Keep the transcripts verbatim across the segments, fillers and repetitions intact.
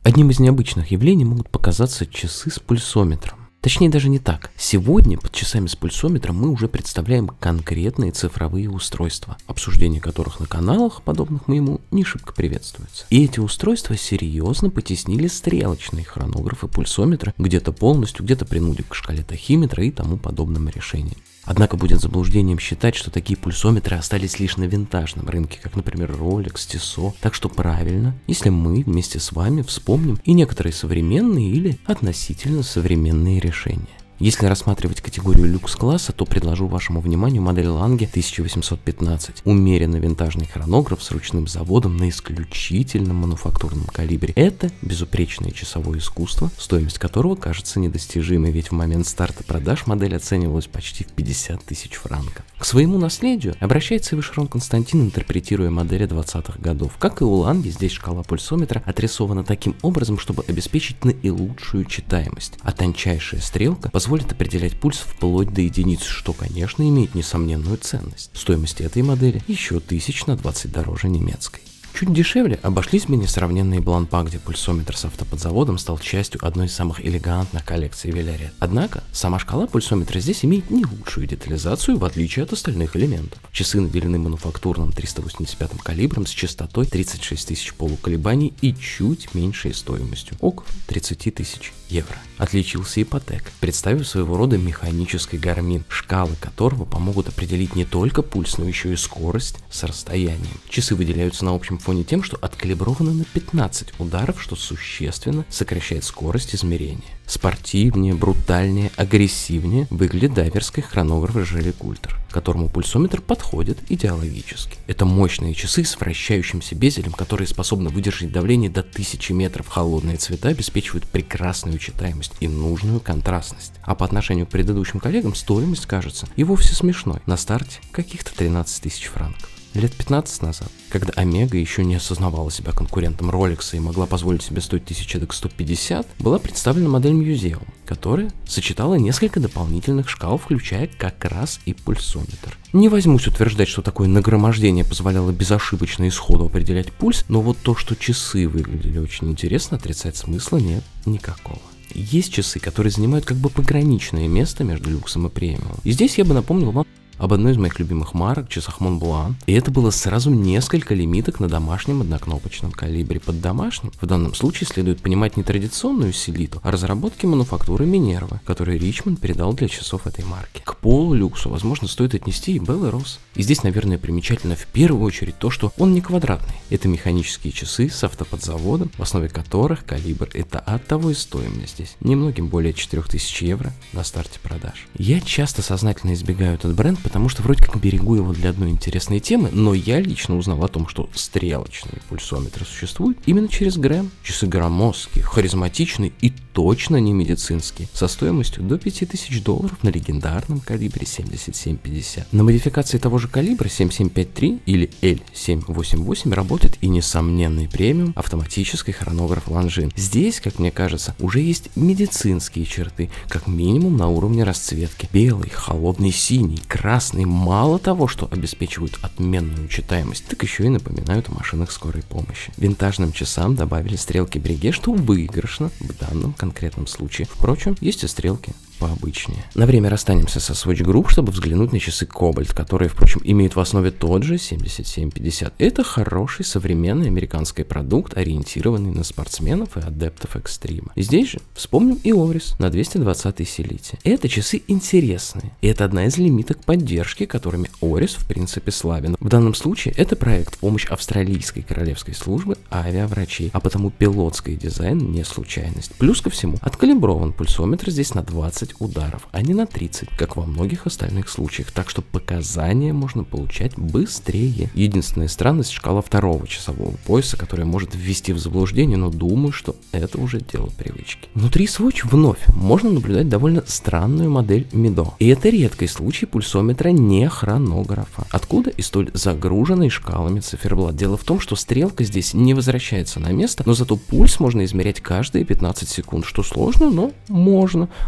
Одним из необычных явлений могут показаться часы с пульсометром. Точнее, даже не так. Сегодня под часами с пульсометром мы уже представляем конкретные цифровые устройства, обсуждение которых на каналах, подобных моему, не шибко приветствуется. И эти устройства серьезно потеснили стрелочные хронографы пульсометра, где-то полностью, где-то принудив к шкале тахиметра и тому подобным решениям. Однако будет заблуждением считать, что такие пульсометры остались лишь на винтажном рынке, как, например, Rolex, Tissot. Так что правильно, если мы вместе с вами вспомним и некоторые современные или относительно современные решения. Если рассматривать категорию люкс-класса, то предложу вашему вниманию модель Lange тысяча восемьсот пятнадцать. Умеренно винтажный хронограф с ручным заводом на исключительном мануфактурном калибре. Это безупречное часовое искусство, стоимость которого кажется недостижимой, ведь в момент старта продаж модель оценивалась почти в пятьдесят тысяч франков. К своему наследию обращается Вишерон Константин, интерпретируя модели двадцатых годов. Как и у Lange, здесь шкала пульсометра отрисована таким образом, чтобы обеспечить наилучшую читаемость, а тончайшая стрелка позволит определять пульс вплоть до единицы, что, конечно, имеет несомненную ценность. Стоимость этой модели еще тысяч на двадцать дороже немецкой. Чуть дешевле обошлись бы несравненные Blancpain, где пульсометр с автоподзаводом стал частью одной из самых элегантных коллекций Вилларет. Однако, сама шкала пульсометра здесь имеет не лучшую детализацию, в отличие от остальных элементов. Часы наделены мануфактурным триста восемьдесят пятым калибром с частотой тридцать шесть тысяч полуколебаний и чуть меньшей стоимостью, около тридцати тысяч евро. Отличился и Patek, представив своего рода механический гармин, шкалы которого помогут определить не только пульс, но еще и скорость с расстоянием. Часы выделяются на общем фоне тем, что откалиброваны на пятнадцать ударов, что существенно сокращает скорость измерения. Спортивнее, брутальнее, агрессивнее выглядит дайверский хронограф Желе Культер, которому пульсометр подходит идеологически. Это мощные часы с вращающимся безелем, которые способны выдержать давление до тысячи метров. Холодные цвета обеспечивают прекрасную читаемость и нужную контрастность. А по отношению к предыдущим коллегам стоимость кажется и вовсе смешной. На старте каких-то тринадцать тысяч франков. Лет пятнадцать назад, когда Омега еще не осознавала себя конкурентом Rolex и могла позволить себе стоить тысяча сто пятьдесят, была представлена модель Museum, которая сочетала несколько дополнительных шкал, включая как раз и пульсометр. Не возьмусь утверждать, что такое нагромождение позволяло безошибочно и сходу определять пульс, но вот то, что часы выглядели очень интересно, отрицать смысла нет никакого. Есть часы, которые занимают как бы пограничное место между люксом и премиумом. И здесь я бы напомнил вам об одной из моих любимых марок, часах Montblanc, и это было сразу несколько лимиток на домашнем однокнопочном калибре. Под домашним в данном случае следует понимать не традиционную селиту, а разработки мануфактуры Minerva, которые Ричмонд передал для часов этой марки. К полулюксу, возможно, стоит отнести и Bell и Ross. И здесь, наверное, примечательно в первую очередь то, что он не квадратный. Это механические часы с автоподзаводом, в основе которых калибр это от того и стоимость здесь немногим более четырёх тысяч евро на старте продаж. Я часто сознательно избегаю этот бренд, потому что вроде как берегу его для одной интересной темы, но я лично узнал о том, что стрелочные пульсометры существуют именно через Грэм. Часы громоздкие, харизматичные и точно не медицинские, со стоимостью до пяти тысяч долларов на легендарном калибре семьдесят семь пятьдесят. На модификации того же калибра семь семь пять три или L семь восемь восемь работает и несомненный премиум автоматический хронограф Longines. Здесь, как мне кажется, уже есть медицинские черты, как минимум на уровне расцветки. Белый, холодный синий, красный. Красные мало того, что обеспечивают отменную читаемость, так еще и напоминают о машинах скорой помощи. Винтажным часам добавили стрелки Breguet, что выигрышно в данном конкретном случае. Впрочем, есть и стрелки пообычнее. На время расстанемся со Swatch Group, чтобы взглянуть на часы Cobalt, которые, впрочем, имеют в основе тот же семьдесят семь пятьдесят. Это хороший современный американский продукт, ориентированный на спортсменов и адептов экстрима. Здесь же вспомним и Oris на двести двадцатой селите. Это часы интересные, и это одна из лимиток поддержки, которыми Oris в принципе славен. В данном случае это проект в помощь австралийской королевской службы авиаврачей, а потому пилотский дизайн не случайность. Плюс ко всему, откалиброван пульсометр здесь на двадцать ударов, а не на тридцать, как во многих остальных случаях, так что показания можно получать быстрее. Единственная странность — шкала второго часового пояса, которая может ввести в заблуждение, но думаю, что это уже дело привычки. Внутри Swatch вновь можно наблюдать довольно странную модель Mido, и это редкий случай пульсометра не хронографа. Откуда и столь загруженный шкалами циферблат? Дело в том, что стрелка здесь не возвращается на место, но зато пульс можно измерять каждые пятнадцать секунд, что сложно, но можно, благодаря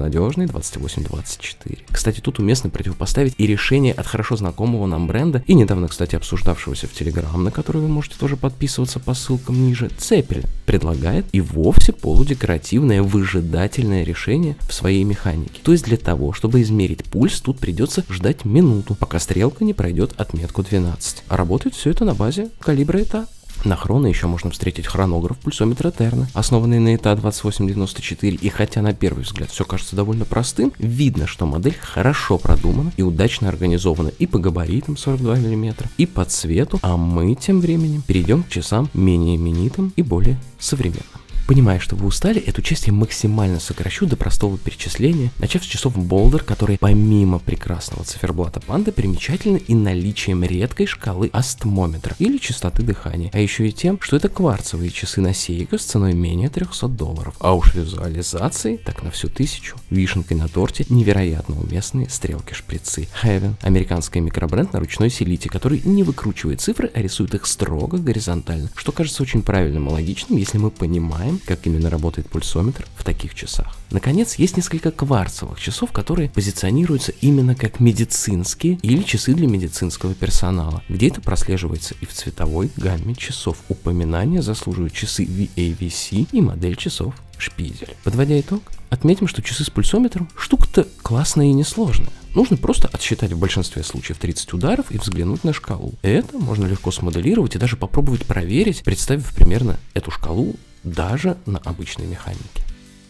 надежный двадцать восемь двадцать четыре. Кстати, тут уместно противопоставить и решение от хорошо знакомого нам бренда, и недавно, кстати, обсуждавшегося в Telegram, на который вы можете тоже подписываться по ссылкам ниже. Цепель предлагает и вовсе полудекоративное выжидательное решение в своей механике. То есть для того, чтобы измерить пульс, тут придется ждать минуту, пока стрелка не пройдет отметку двенадцать. А работает все это на базе калибра и ти эй. На Хроно еще можно встретить хронограф пульсометра Терна, основанный на и ти эй двадцать восемь девяносто четыре, и хотя на первый взгляд все кажется довольно простым, видно, что модель хорошо продумана и удачно организована и по габаритам сорок два миллиметра, и по цвету, а мы тем временем перейдем к часам менее именитым и более современным. Понимая, что вы устали, эту часть я максимально сокращу до простого перечисления, начав с часов Boulder, которые помимо прекрасного циферблата Panda примечательны и наличием редкой шкалы астмометра или частоты дыхания, а еще и тем, что это кварцевые часы на Seiko с ценой менее трехсот долларов, а уж визуализации так на всю тысячу. Вишенкой на торте невероятно уместные стрелки-шприцы. Heaven – американский микробренд на ручной селите, который не выкручивает цифры, а рисует их строго горизонтально, что кажется очень правильным и логичным, если мы понимаем, как именно работает пульсометр в таких часах. Наконец, есть несколько кварцевых часов, которые позиционируются именно как медицинские или часы для медицинского персонала, где это прослеживается и в цветовой гамме часов. Упоминания заслуживают часы ви эй ви си и модель часов Шпизель. Подводя итог, отметим, что часы с пульсометром штука-то классная и несложная. Нужно просто отсчитать в большинстве случаев тридцать ударов и взглянуть на шкалу. Это можно легко смоделировать и даже попробовать проверить, представив примерно эту шкалу даже на обычной механике.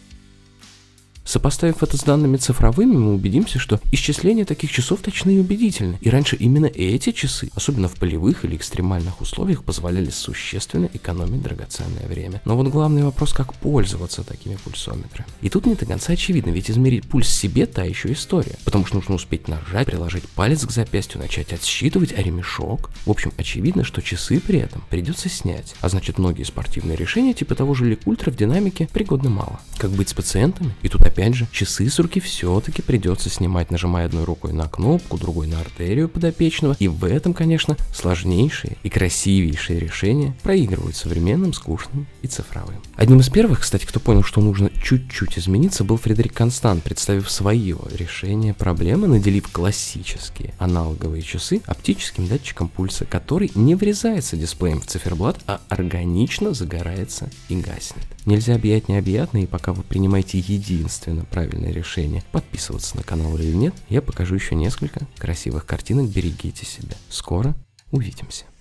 Сопоставив это с данными цифровыми, мы убедимся, что исчисления таких часов точны и убедительны. И раньше именно эти часы, особенно в полевых или экстремальных условиях, позволяли существенно экономить драгоценное время. Но вот главный вопрос, как пользоваться такими пульсометрами. И тут не до конца очевидно, ведь измерить пульс себе та еще история. Потому что нужно успеть нажать, приложить палец к запястью, начать отсчитывать, а ремешок. В общем, очевидно, что часы при этом придется снять. А значит, многие спортивные решения, типа того же Лик Ультра, в динамике пригодны мало. Как быть с пациентами? И тут опять же, часы с руки все-таки придется снимать, нажимая одной рукой на кнопку, другой на артерию подопечного. И в этом, конечно, сложнейшие и красивейшие решения проигрывают современным, скучным и цифровым. Одним из первых, кстати, кто понял, что нужно чуть-чуть измениться, был Фредерик Констант, представив свое решение проблемы, наделив классические аналоговые часы оптическим датчиком пульса, который не врезается дисплеем в циферблат, а органично загорается и гаснет. Нельзя объять необъятное, и пока вы принимаете единственно правильное решение, подписываться на канал или нет, я покажу еще несколько красивых картинок. Берегите себя. Скоро увидимся.